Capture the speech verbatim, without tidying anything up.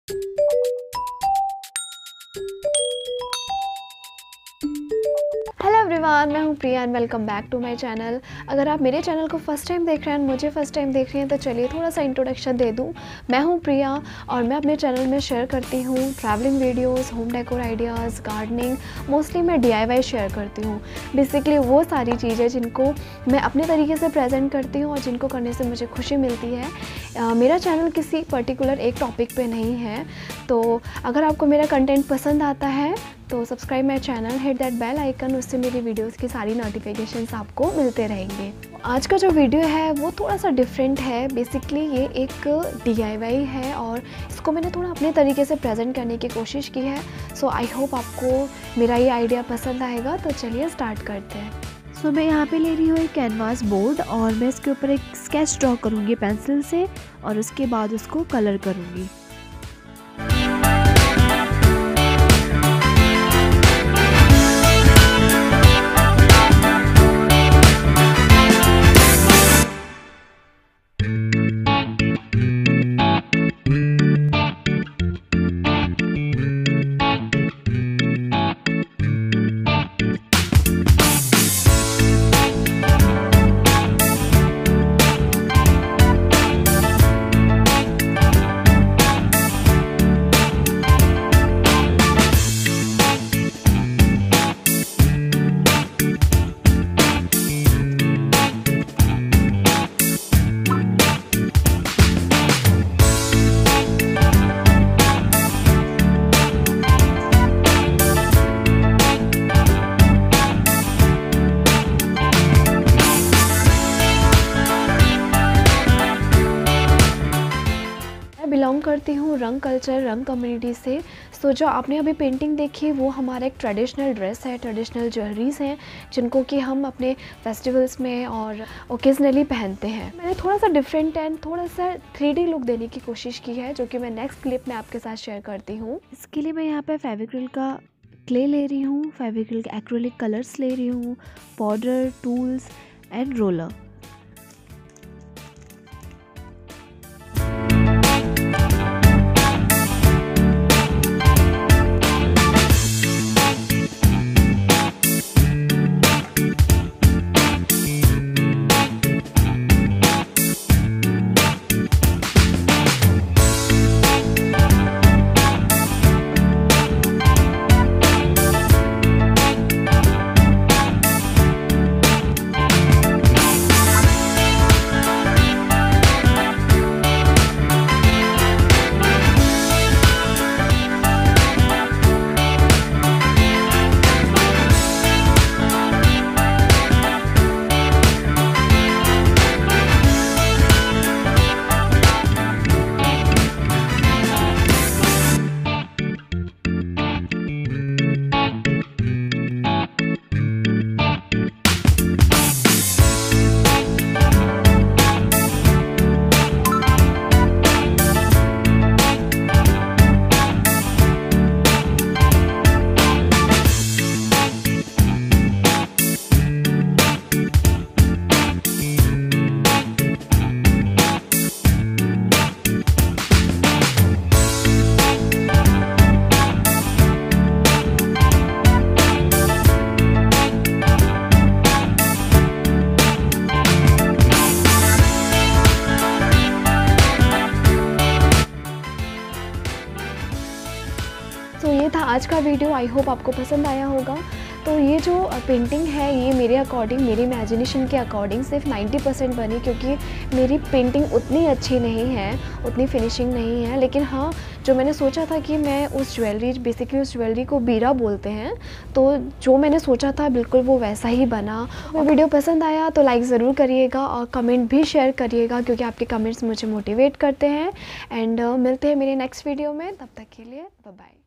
Hello everyone, मैं हूं Priya and welcome back to my channel. अगर आप मेरे चैनल को फर्स्ट टाइम देख रहे हैं, मुझे फर्स्ट टाइम देख रहे हैं, तो चलिए थोड़ा सा इंट्रोडक्शन दे दूं। मैं हूं प्रिया और मैं अपने चैनल में शेयर करती हूं travelling videos, home decor ideas, gardening. Mostly मैं डीआईवाई शेयर करती हूं। बेसिकली वो सारी चीज़ें जिनको मैं अपने तरीके से प्रेजेंट करती हूँ और जिनको करने से मुझे खुशी मिलती है। uh, मेरा चैनल किसी पर्टिकुलर एक टॉपिक पे नहीं है, तो अगर आपको मेरा कंटेंट पसंद आता है तो subscribe my channel, hit that bell icon, उससे मेरी वीडियोस की सारी नोटिफिकेशंस आपको मिलते रहेंगे। आज का जो वीडियो है वो थोड़ा सा डिफरेंट है। बेसिकली ये एक डीआईवाई है और इसको मैंने थोड़ा अपने तरीके से प्रेजेंट करने की कोशिश की है। सो आई होप आपको मेरा ये आइडिया पसंद आएगा। तो चलिए स्टार्ट करते हैं। सो so, मैं यहाँ पे ले रही हूँ एक कैनवास बोर्ड और मैं इसके ऊपर एक स्केच ड्रॉ करूँगी पेंसिल से और उसके बाद उसको कलर करूँगी। बिलोंग करती हूँ रंग कल्चर, रंग कम्युनिटी से। सो जो आपने अभी पेंटिंग देखी वो हमारा एक ट्रेडिशनल ड्रेस है, ट्रेडिशनल ज्वेलरीज हैं जिनको कि हम अपने फेस्टिवल्स में और ओकेजनली पहनते हैं। मैंने थोड़ा सा डिफरेंट एंड थोड़ा सा थ्री डी लुक देने की कोशिश की है, जो कि मैं नेक्स्ट क्लिप में आपके साथ शेयर करती हूँ। इसके लिए मैं यहाँ पे फेविक्रिल का क्ले ले रही हूँ, फेविक्रिल के एक्रेलिक कलर्स ले रही हूँ, पाउडर, टूल्स एंड रोलर। तो ये था आज का वीडियो। आई होप आपको पसंद आया होगा। तो ये जो पेंटिंग है ये मेरे अकॉर्डिंग, मेरी इमेजिनेशन के अकॉर्डिंग सिर्फ नाइन्टी परसेंट बनी, क्योंकि मेरी पेंटिंग उतनी अच्छी नहीं है, उतनी फिनिशिंग नहीं है। लेकिन हाँ, जो मैंने सोचा था कि मैं उस ज्वेलरी, बेसिकली उस ज्वेलरी को बीरा बोलते हैं, तो जो मैंने सोचा था बिल्कुल वो वैसा ही बना। और वीडियो पसंद आया तो लाइक ज़रूर करिएगा और कमेंट भी शेयर करिएगा, क्योंकि आपके कमेंट्स मुझे मोटिवेट करते हैं। एंड uh, मिलते हैं मेरे नेक्स्ट वीडियो में। तब तक के लिए बाय बाय।